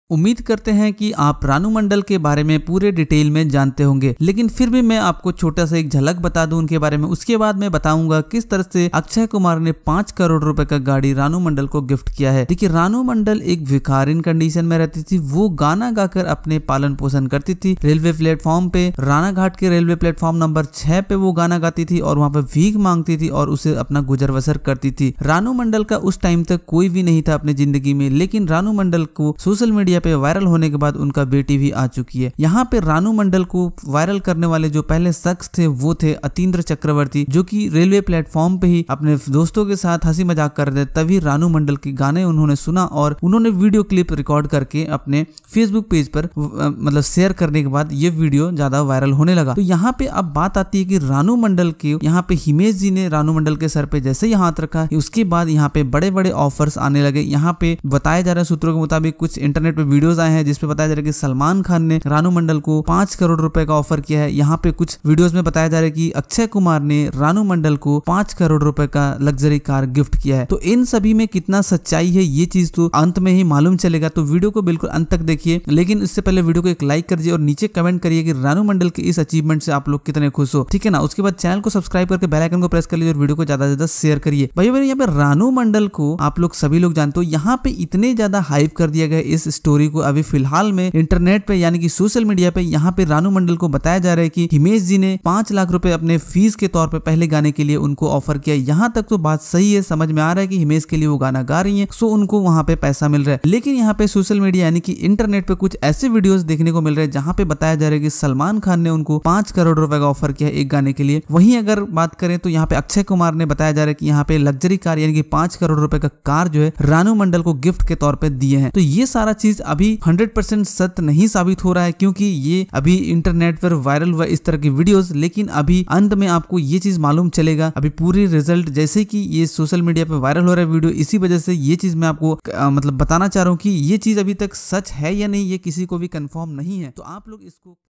उम्मीद करते हैं कि आप रानू मंडल के बारे में पूरे डिटेल में जानते होंगे, लेकिन फिर भी मैं आपको छोटा सा एक झलक बता दूं उनके बारे में। उसके बाद मैं बताऊंगा किस तरह से अक्षय कुमार ने 5 करोड़ रुपए का गाड़ी रानू मंडल को गिफ्ट किया है। देखिए, रानू मंडल एक भिखारिन कंडीशन में रहती थी। वो गाना गाकर अपने पालन पोषण करती थी। रेलवे प्लेटफॉर्म पे, रानाघाट के रेलवे प्लेटफॉर्म नंबर 6 पे वो गाना गाती थी और वहां पे भीख मांगती थी और उसे अपना गुजर बसर करती थी। रानू मंडल का उस टाइम तक कोई भी नहीं था अपनी जिंदगी में, लेकिन रानू मंडल को सोशल मीडिया पे वायरल होने के बाद उनका बेटी भी आ चुकी है। यहाँ पे रानू मंडल को वायरल करने वाले जो पहले शख्स थे वो थे अतीन्द्र चक्रवर्ती, जो कि रेलवे प्लेटफॉर्म पे ही अपने दोस्तों के साथ हंसी मजाक कर रहे थे। तभी रानू मंडल के गाने उन्होंने सुना और उन्होंने वीडियो क्लिप रिकॉर्ड करके अपने फेसबुक पेज पर मतलब शेयर करने के बाद ये वीडियो ज्यादा वायरल होने लगा। तो यहाँ पे अब बात आती है कि रानू मंडल के यहाँ पे हिमेश जी ने रानू मंडल के सर पे जैसे ही हाथ रखा, उसके बाद यहाँ पे बड़े बड़े ऑफर्स आने लगे। यहाँ पे बताया जा रहा है सूत्रों के मुताबिक, कुछ इंटरनेट पे वीडियोस आए हैं जिसपे बताया जा रहा है कि सलमान खान ने रानू मंडल को 5 करोड़ रुपए का ऑफर किया है। यहाँ पे कुछ वीडियोस में बताया जा रहा है कि अक्षय कुमार ने रानू मंडल को 5 करोड़ रुपए का लग्जरी कार गिफ्ट किया है। तो इन सभी में कितना सच्चाई है ये चीज तो अंत में ही मालूम चलेगा। तो वीडियो को बिल्कुल अंत तक देखिए, लेकिन इससे पहले वीडियो को एक लाइक कर दीजिए और नीचे कमेंट करिए कि रानू मंडल के इस अचीवमेंट से आप लोग कितने खुश हो, ठीक है ना। उसके बाद चैनल को सब्सक्राइब करके बेल आइकन को प्रेस कर लीजिए और वीडियो को ज्यादा से ज्यादा शेयर करिए। भाई यहाँ पे रानू मंडल को आप लोग सभी लोग जानते हो, यहाँ पे इतने ज्यादा हाइप कर दिया गया इस स्टोरी को। अभी फिलहाल में इंटरनेट पे यानी कि सोशल मीडिया पे यहाँ पे रानू मंडल को बताया जा रहा है कि हिमेश जी ने 5 लाख रुपए अपने फीस के तौर पे पहले गाने के लिए उनको ऑफर किया। यहाँ तक तो बात सही है, समझ में आ रहा है कि हिमेश के लिए वो गाना गा रही है, सो उनको वहां पे पैसा मिल रहा है। लेकिन यहाँ पे सोशल मीडिया यानी कि इंटरनेट पे कुछ ऐसे वीडियोस देखने को मिल रहे हैं जहाँ पे बताया जा रहा है कि सलमान खान ने उनको 5 करोड़ रुपए का ऑफर किया एक गाने के लिए। वहीं अगर बात करें तो यहाँ पे अक्षय कुमार ने बताया जा रहा है कि यहाँ पे लग्जरी कार यानी कि 5 करोड़ रुपए का कार जो है रानू मंडल को गिफ्ट के तौर पे दिए हैं। तो ये सारा चीज अभी 100% सत्य नहीं साबित हो रहा है, क्योंकि ये अभी इंटरनेट पर वायरल हुआ इस तरह की वीडियोस। लेकिन अभी अंत में आपको ये चीज मालूम चलेगा। अभी पूरी रिजल्ट जैसे कि ये सोशल मीडिया पे वायरल हो रहा है वीडियो, इसी वजह से ये चीज मैं आपको मतलब बताना चाह रहा हूँ कि ये चीज अभी तक सच है या नहीं, ये किसी को भी कंफर्म नहीं है। तो आप लोग इसको